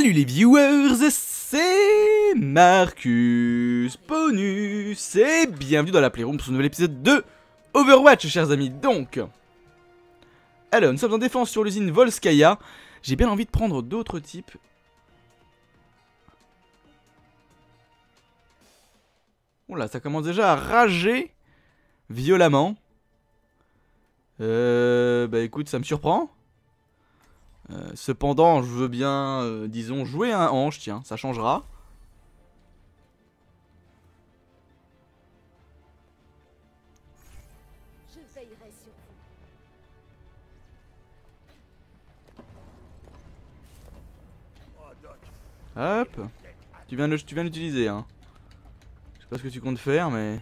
Salut les viewers, c'est Marcus Bonus et bienvenue dans la Playroom pour ce nouvel épisode de Overwatch, chers amis. Donc, alors nous sommes en défense sur l'usine Volskaya. J'ai bien envie de prendre d'autres types. Oula, ça commence déjà à rager violemment. Bah écoute, ça me surprend. Cependant, je veux bien, disons, jouer un hanche, tiens, ça changera. Je veillerai sur vous. Hop. Tu viens d'utiliser, hein. Je sais pas ce que tu comptes faire, mais...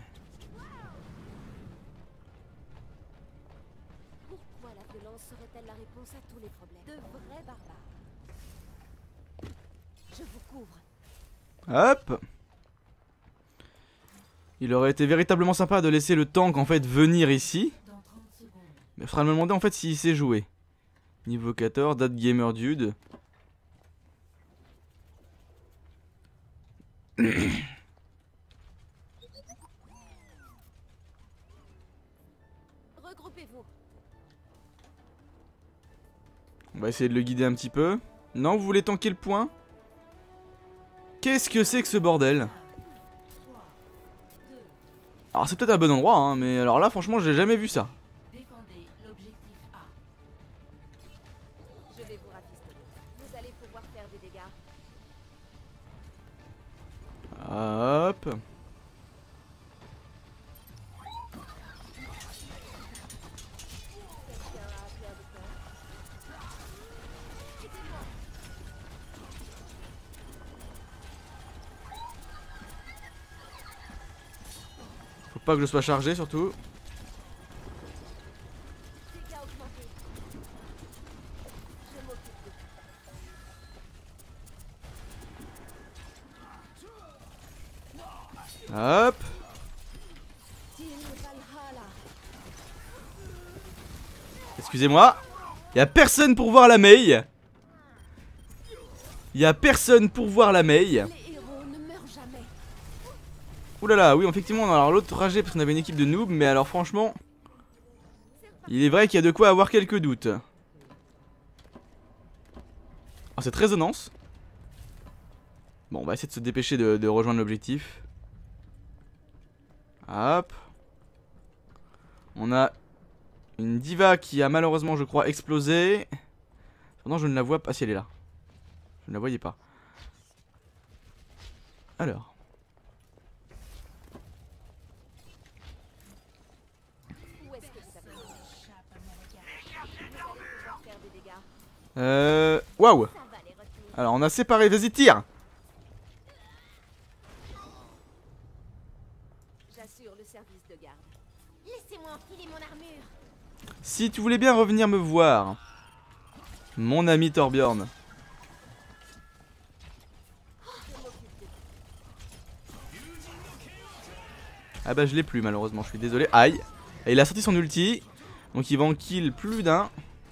Pourquoi la violence serait-elle la réponse à tous les problèmes? De vrais barbares. Je vous couvre. Hop. Il aurait été véritablement sympa de laisser le tank, en fait, venir ici. Mais il faudra me demander, en fait, s'il sait jouer. Niveau 14, date gamer dude. Regroupez-vous. On va essayer de le guider un petit peu. Non, vous voulez tanker le point? Qu'est-ce que c'est que ce bordel? Alors c'est peut-être un bon endroit, hein, mais alors là franchement j'ai jamais vu ça. Défendez l'objectif A. Je vais vous rafistoler. Vous allez pouvoir faire des dégâts. Hop. Quelqu'un a appelé à des cœurs. Quittez-moi. Faut pas que je sois chargé surtout. Dégâts augmentés. Je m'occupe de vous. Hop. Till Valhalla. Excusez-moi. Y'a personne pour voir la Mei. Y'a personne pour voir la Mei. Les héros ne meurent jamais. Oulala, oui effectivement on a alors l'autre ragé parce qu'on avait une équipe de noobs. Mais alors franchement, il est vrai qu'il y a de quoi avoir quelques doutes. Alors cette résonance. Bon on va essayer de se dépêcher de rejoindre l'objectif. Hop. On a une diva qui a malheureusement je crois explosé. Cependant je ne la vois pas. Ah si elle est là. Je ne la voyais pas. Alors. Où est-ce que ça va? Vous allez pouvoir faire des dégâts. Waouh. Ça va les retenir. Alors on a séparé. Vas-y tire. J'assure le service de garde. Laissez-moi enfiler mon armure. Si tu voulais bien revenir me voir, mon ami Torbjorn. Ah bah je l'ai plus malheureusement, je suis désolé. Aïe. Et il a sorti son ulti. Donc il va en kill plus d'un.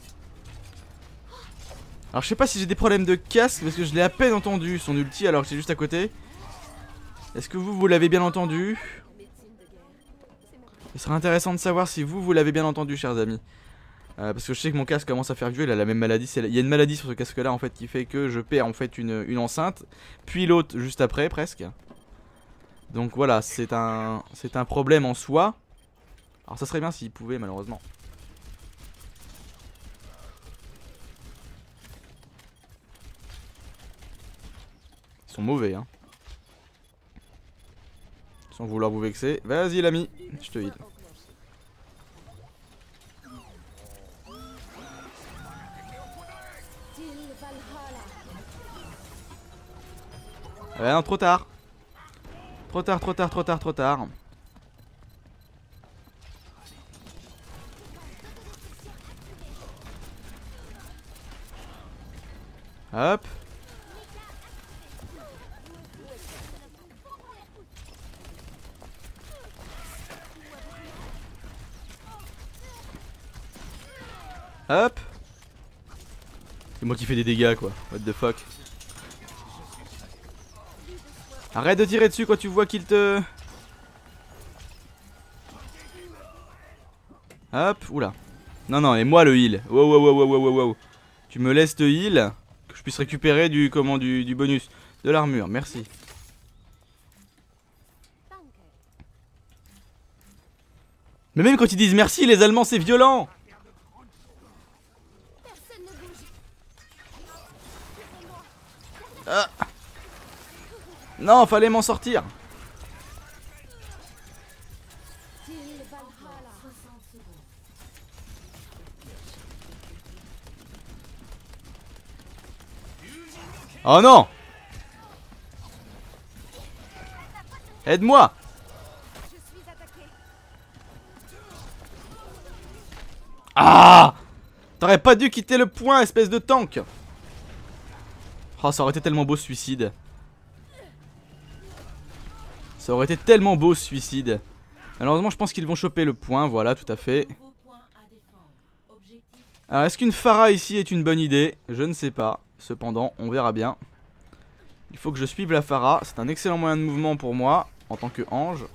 Alors je sais pas si j'ai des problèmes de casque parce que je l'ai à peine entendu son ulti alors que c'est juste à côté. Est-ce que vous l'avez bien entendu? Médecine de guerre. C'est mon Ce serait intéressant de savoir si vous l'avez bien entendu, chers amis. Parce que je sais que mon casque commence à faire vieux, il a la même maladie. Il y a une maladie sur ce casque là en fait qui fait que je perds en fait une enceinte. Puis l'autre juste après presque. Donc voilà, c'est un problème en soi. Alors ça serait bien s'il pouvait malheureusement. Ils sont mauvais hein. Sans vouloir vous vexer. Vas-y l'ami, je te heal. Till Valhalla. Non, trop tard. Trop tard, trop tard, trop tard, trop tard. Hop. Hop. C'est moi qui fais des dégâts quoi. What the fuck. Arrête de tirer dessus quand tu vois qu'il te... Hop, oula. Non, non, et moi le heal. Wow, wow, wow, wow, wow, wow. Tu me laisses te heal, que je puisse récupérer du bonus. De l'armure, merci. Mais même quand ils disent merci, les Allemands, c'est violent. Ah. Non, fallait m'en sortir. Oh non! Aide-moi! Ah! T'aurais pas dû quitter le point, espèce de tank! Oh, ça aurait été tellement beau ce suicide. Ça aurait été tellement beau ce suicide. Malheureusement, je pense qu'ils vont choper le point, voilà, tout à fait. Alors, est-ce qu'une Pharah ici est une bonne idée? Je ne sais pas. Cependant, on verra bien. Il faut que je suive la Pharah. C'est un excellent moyen de mouvement pour moi, en tant que ange.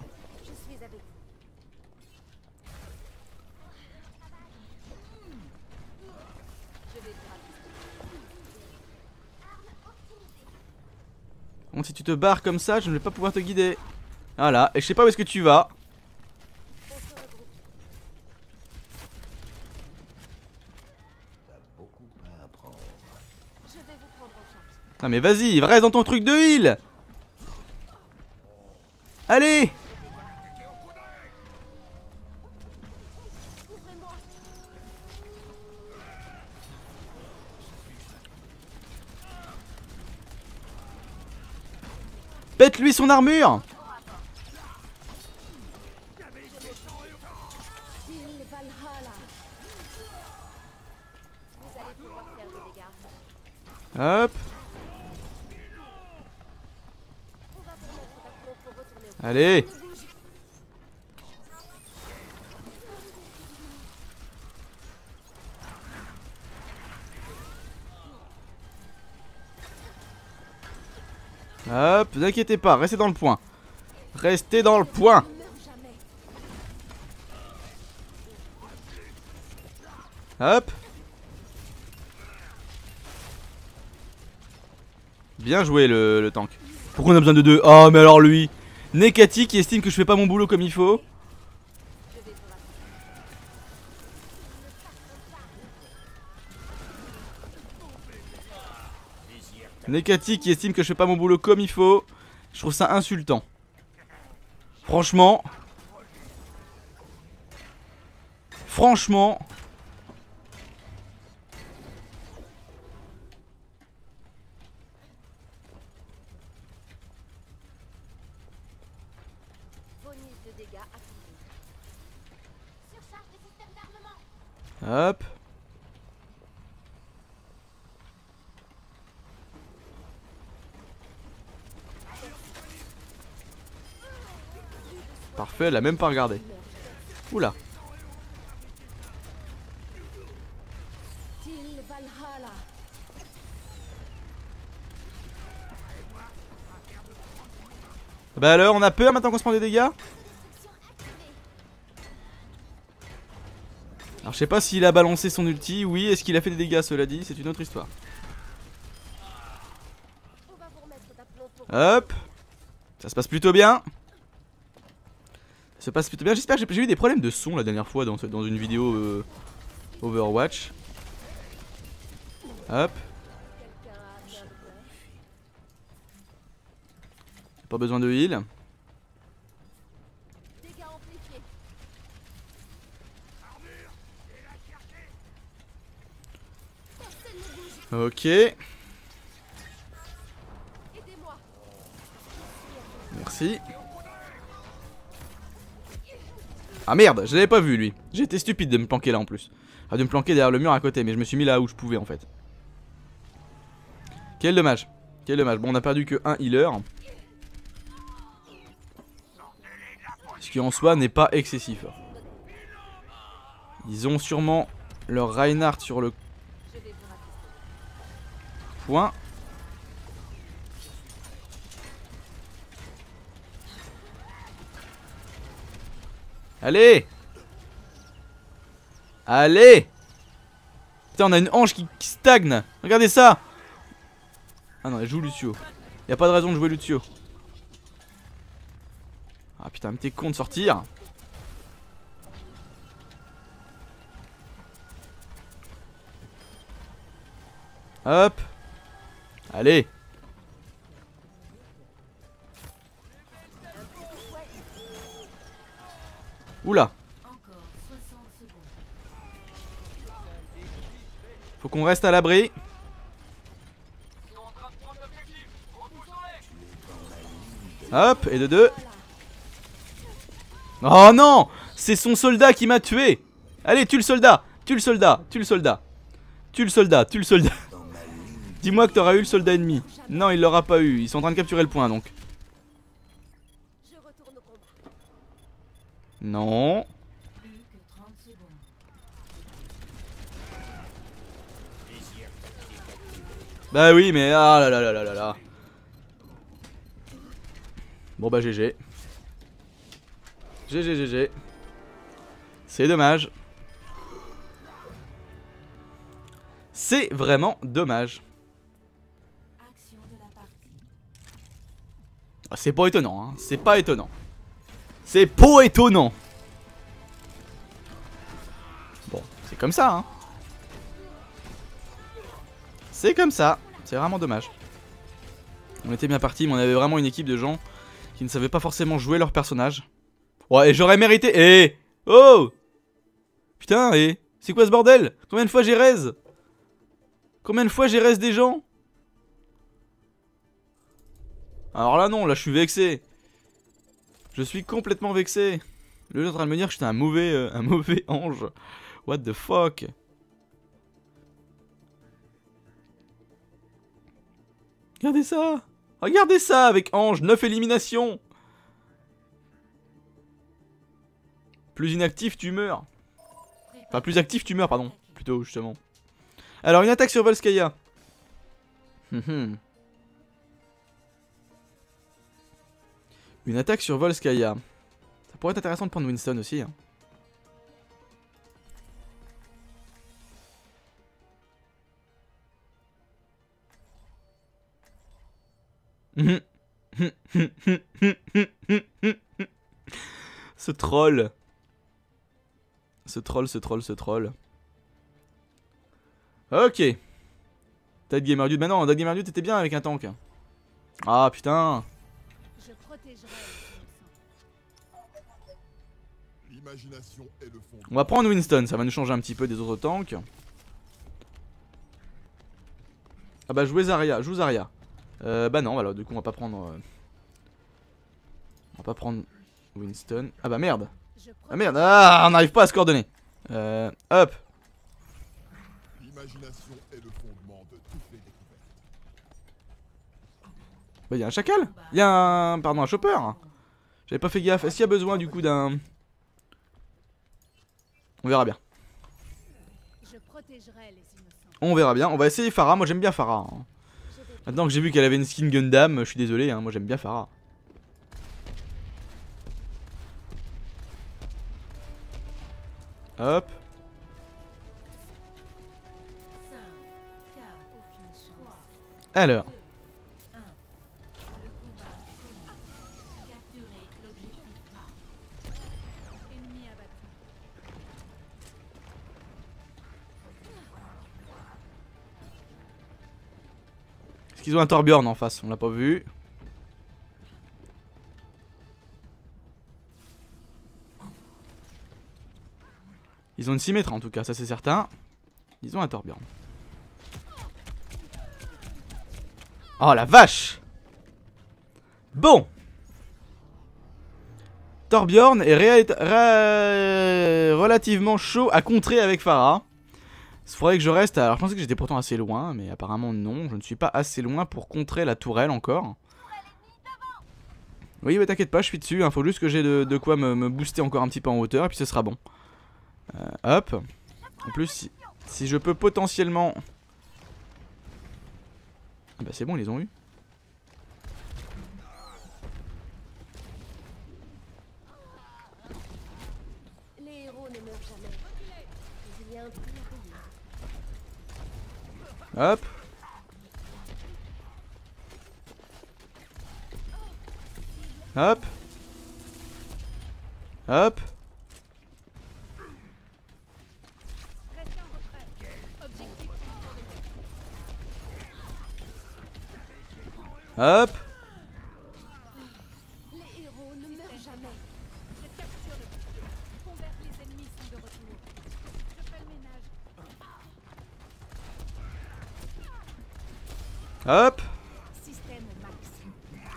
Bon, si tu te barres comme ça, je ne vais pas pouvoir te guider. Voilà, et je sais pas où est-ce que tu vas. Ah mais vas-y, reste dans ton truc de heal. Allez. Pète-lui son armure. Hop. Allez. Hop, ne vous inquiétez pas, restez dans le point. Restez dans le point. Hop. Bien joué le tank. Pourquoi on a besoin de deux? Oh mais alors lui Nekati qui estime que je fais pas mon boulot comme il faut. Nekati qui estime que je fais pas mon boulot comme il faut. Je trouve ça insultant. Franchement. Franchement. Hop. Parfait, elle a même pas regardé. Oula. Bah alors, on a peur maintenant qu'on se prend des dégâts? Alors je sais pas s'il a balancé son ulti, oui, est-ce qu'il a fait des dégâts, cela dit, c'est une autre histoire. Hop. Ça se passe plutôt bien. Ça se passe plutôt bien, j'espère que j'ai eu des problèmes de son la dernière fois dans une vidéo Overwatch. Hop. Pas besoin de heal. Ok. Merci. Ah merde, je l'avais pas vu lui. J'ai été stupide de me planquer là en plus. Ah, de me planquer derrière le mur à côté, mais je me suis mis là où je pouvais en fait. Quel dommage. Quel dommage. Bon, on a perdu que un healer. Ce qui en soi n'est pas excessif. Ils ont sûrement leur Reinhardt sur le point. Allez. Allez. Putain, on a une hanche qui stagne. Regardez ça. Ah non, elle joue Lucio. Y a pas de raison de jouer Lucio. Ah putain, mais t'es con de sortir. Hop. Allez. Oula. Faut qu'on reste à l'abri. Hop, et de deux. Oh non. C'est son soldat qui m'a tué. Allez, tue le soldat. Tue le soldat. Tue le soldat. Tue le soldat. Tue le soldat. Dis-moi que t'auras eu le soldat ennemi. Non, il l'aura pas eu. Ils sont en train de capturer le point donc. Je retourne au combat. Non. Bah oui, mais ah là là là là là là. Bon bah GG. GG GG. C'est dommage. C'est vraiment dommage. Ah, c'est pas étonnant, hein. C'est pas étonnant. C'est pas étonnant. Bon, c'est comme ça, hein. C'est comme ça. C'est vraiment dommage. On était bien partis, mais on avait vraiment une équipe de gens qui ne savaient pas forcément jouer leur personnage. Ouais, et j'aurais mérité. Eh oh putain, eh c'est quoi ce bordel? Combien de fois j'ai raise? Combien de fois j'ai raise des gens? Alors là non, là je suis vexé. Je suis complètement vexé. Le jeu est en train de me dire que j'étais un mauvais ange. What the fuck? Regardez ça. Regardez ça avec ange, 9 éliminations. Plus inactif tu meurs. Enfin plus actif tu meurs pardon. Plutôt justement. Alors une attaque sur Volskaya. Une attaque sur Volskaya. Ça pourrait être intéressant de prendre Winston aussi. Hein. Ce troll. Ce troll. Ok. Dead Gamer Dude. Bah non, Dead Gamer Dude t'étais bien avec un tank. Ah putain. Je protégerai L'imagination est le fond. On va prendre Winston, ça va nous changer un petit peu des autres tanks. Ah bah jouez Zarya, joue Zarya. Bah non, alors du coup on va pas prendre... On va pas prendre Winston. Ah bah merde. Ah merde, ah on n'arrive pas à se coordonner. Hop. L'imagination est le fondement de toutes les découvertes. Bah y'a un chacal. Y'a un... Pardon, un chopper. J'avais pas fait gaffe. Est-ce qu'il y a besoin du coup d'un... On verra bien. Je protégerai les innocents. On verra bien. On va essayer Pharah. Moi j'aime bien Pharah. Hein. Maintenant que j'ai vu qu'elle avait une skin Gundam, je suis désolé. Hein. Moi j'aime bien Pharah. Hop. Alors. Ennemi abattu. Est-ce qu'ils ont un Torbjorn en face? On l'a pas vu. Ils ont une Symmetra en tout cas, ça c'est certain. Ils ont un Torbjorn. Oh la vache! Bon! Torbjorn est relativement chaud à contrer avec Pharah. Il faudrait que je reste. Alors je pensais que j'étais pourtant assez loin, mais apparemment non. Je ne suis pas assez loin pour contrer la tourelle encore. Oui, mais t'inquiète pas, je suis dessus. Il faut juste que j'ai de quoi me booster encore un petit peu en hauteur et puis ce sera bon. Hop. En plus, si je peux potentiellement... Ah bah c'est bon, ils les ont eu. meurt jamais. Mais il y a un prix à payer. Hop. Hop. Hop. Hop. Les héros ne meurent jamais. Je capture le but. Converse les ennemis sont de retour. Je fais le ménage. Hop. Système max.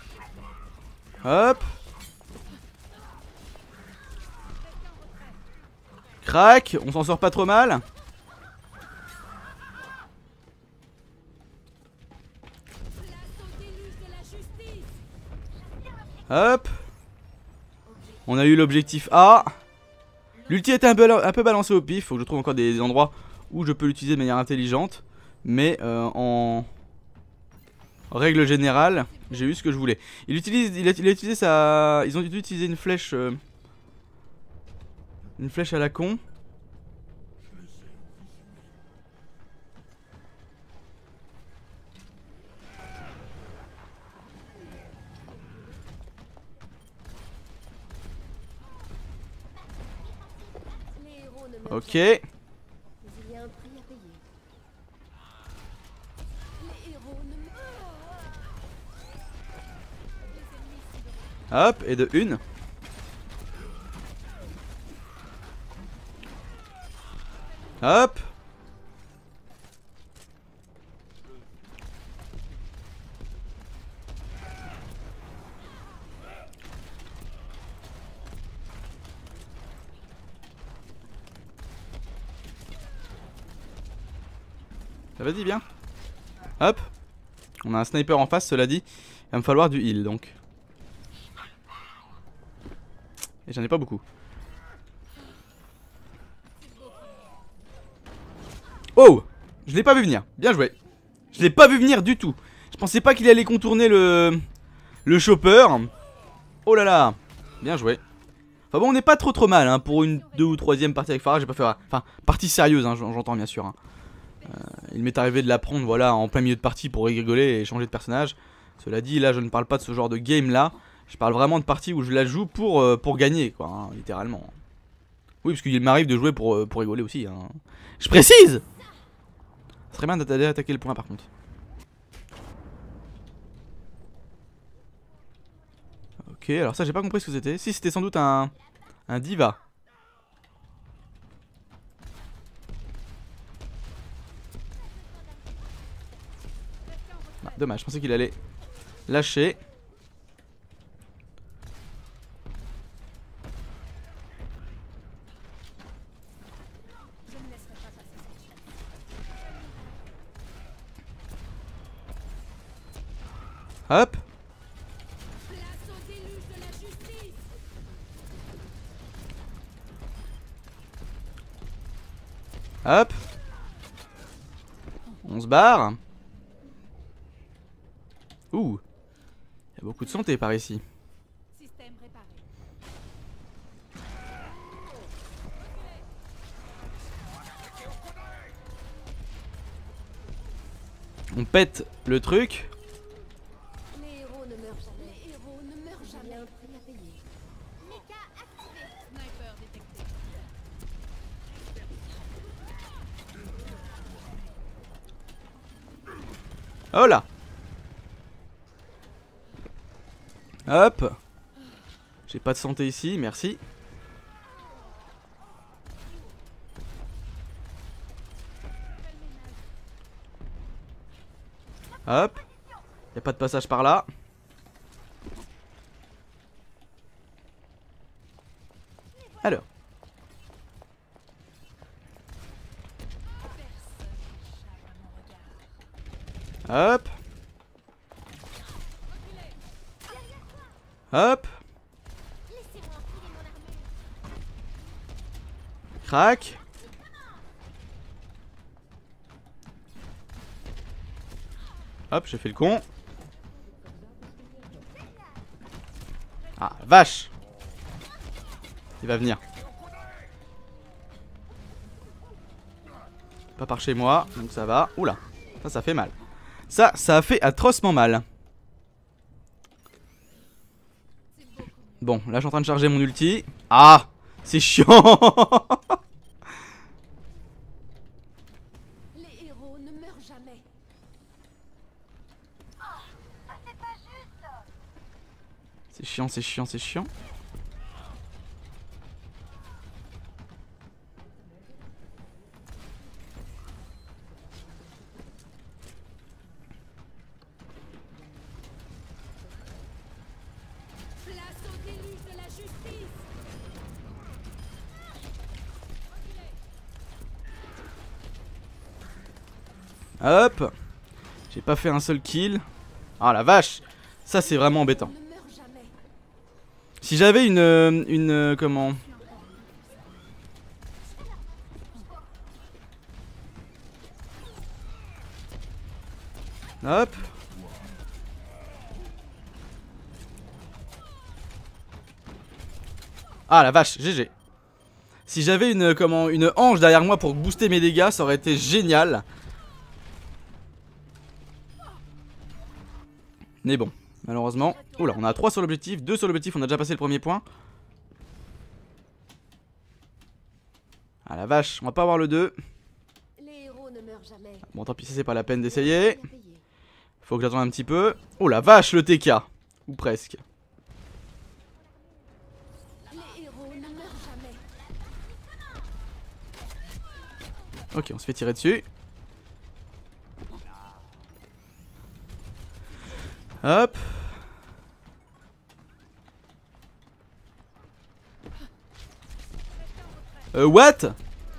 Hop. Crac, on s'en sort pas trop mal. Hop. On a eu l'objectif A. L'ulti était un peu balancé au pif. Faut que je trouve encore des endroits où je peux l'utiliser de manière intelligente. Mais en règle générale, j'ai eu ce que je voulais. Il a utilisé sa... Ils ont dû utiliser une flèche... Une flèche à la con. Les héros ne meurent Ok. jamais. Mais il y a un prix à payer. Les héros ne meurent. Hop, et de une. Hop. Ça va dit bien. Hop. On a un sniper en face, cela dit. Il va me falloir du heal donc. Et j'en ai pas beaucoup. Oh! Je l'ai pas vu venir. Bien joué. Je l'ai pas vu venir du tout. Je pensais pas qu'il allait contourner le chopper. Oh là là. Bien joué. Enfin bon, on n'est pas trop mal hein, pour une 2 ou 3ème partie avec Pharah. J'ai pas fait... Enfin, partie sérieuse, hein, j'entends bien sûr. Hein. Il m'est arrivé de la prendre voilà, en plein milieu de partie pour rigoler et changer de personnage. Cela dit, là je ne parle pas de ce genre de game là. Je parle vraiment de partie où je la joue pour gagner, quoi, hein, littéralement. Oui, parce qu'il m'arrive de jouer pour rigoler aussi. Hein. Je précise! Ce serait bien d'aller attaquer le point par contre. Ok, alors ça j'ai pas compris ce que c'était. Si, c'était sans doute un diva. Ah, dommage, je pensais qu'il allait lâcher. Hop. Hop. On se barre. Ouh. Il y a beaucoup de santé par ici. Système réparé. On pète le truc. Les héros ne meurent jamais. Les héros ne meurent jamais. Il y a un prix à payer. Mecha activé. Sniper détecté. Oh là. Hop. J'ai pas de santé ici, merci. Hop. Y a pas de passage par là. Alors. Hop. Hop. Crac. Hop, j'ai fait le con. Ah, vache. Il va venir. Pas par chez moi, donc ça va. Oula, ça fait mal. Ça a fait atrocement mal. Bon, là je suis en train de charger mon ulti. Ah, c'est chiant. Les héros ne meurent jamais. C'est chiant, c'est chiant, c'est chiant. Place au déluge de la justice. Hop. J'ai pas fait un seul kill. Ah la vache. Ça c'est vraiment embêtant. Ne meurent jamais. Si j'avais une comment? Hop. Ah la vache, GG. Si j'avais une hanche derrière moi pour booster mes dégâts, ça aurait été génial. Mais bon, malheureusement. Oula, on a 3 sur l'objectif, 2 sur l'objectif, on a déjà passé le premier point. Ah la vache, on va pas avoir le 2. Les héros ne meurent jamais. Bon tant pis, c'est pas la peine d'essayer. Bien payés. Faut que j'attende un petit peu. Oh la vache, le TK. Ou presque. Les héros ne meurent jamais. Ok, on se fait tirer dessus. Hop. What? Cible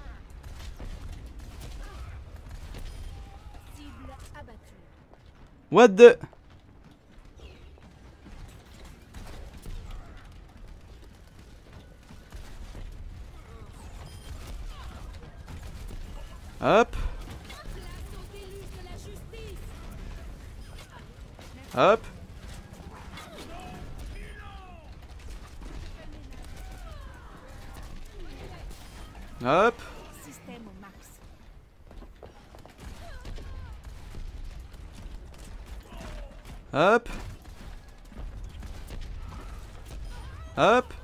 abattue. What the? Hop. Place au déluge de la justice. Hop. Hop. Système au max. Hop. Hop.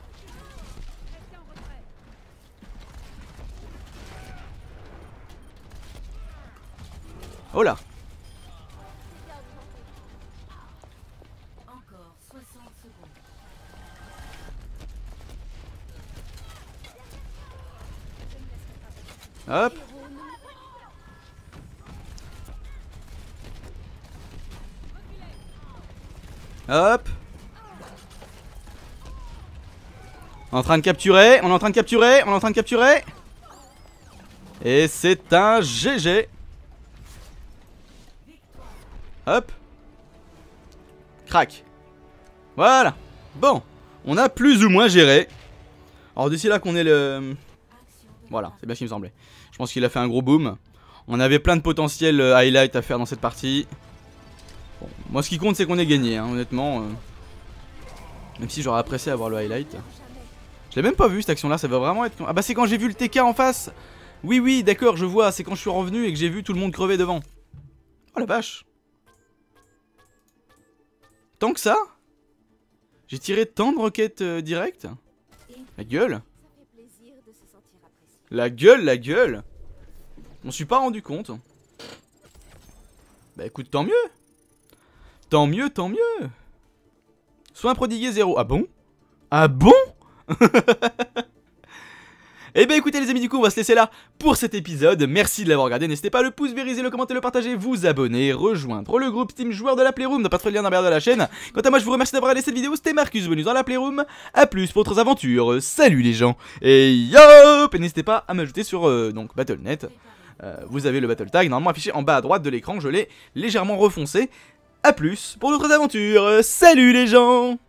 Oh là. Encore 60 secondes. Hop. Héros ne Hop. On est en train de capturer, on est en train de capturer, on est en train de capturer. Et c'est un GG. Hop. Crac. Voilà. Bon, on a plus ou moins géré. Alors d'ici là qu'on ait le... Voilà, c'est bien ce qu'il me semblait. Je pense qu'il a fait un gros boom. On avait plein de potentiel highlight à faire dans cette partie. Bon, moi ce qui compte c'est qu'on ait gagné, hein, honnêtement. Même si j'aurais apprécié avoir le highlight. Je l'ai même pas vu cette action là, ça va vraiment être... Ah bah c'est quand j'ai vu le TK en face. Oui oui d'accord je vois, c'est quand je suis revenu et que j'ai vu tout le monde crever devant. Oh la vache. Tant que ça? J'ai tiré tant de roquettes direct. La gueule. Ça fait plaisir de se sentir apprécié. La gueule, la gueule. Je m'en suis pas rendu compte. Bah écoute, tant mieux. Tant mieux, tant mieux. Soin prodigué 0. Ah bon? Ah bon? Et bah écoutez les amis, du coup on va se laisser là pour cet épisode. Merci de l'avoir regardé, n'hésitez pas à le pouce, vériser, le commenter, le partager, vous abonner, rejoindre le groupe Steam joueur de la Playroom, n'a pas trop le lien dans la barre de la chaîne. Quant à moi je vous remercie d'avoir regardé cette vidéo, c'était Marcus Bonus dans la Playroom. A plus pour d'autres aventures, salut les gens. Et yop. Et n'hésitez pas à m'ajouter sur donc Battle.net. Vous avez le battle tag normalement affiché en bas à droite de l'écran, je l'ai légèrement refoncé. A plus pour d'autres aventures, salut les gens.